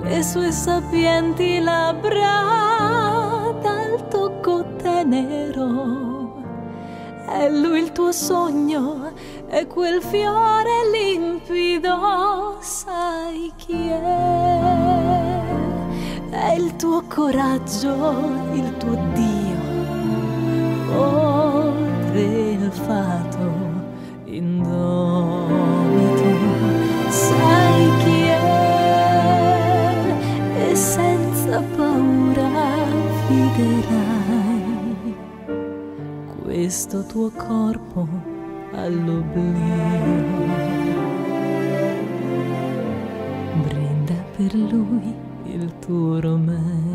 le sue sapienti labbra dal tocco tenero. È lui il tuo sogno, è quel fiore limpido, sai chi è? È il tuo coraggio, il tuo Dio, oltre il fato indomito. Sai chi è e senza paura fiderai questo tuo corpo all'oblio. Brinda per lui il tuo Romeo.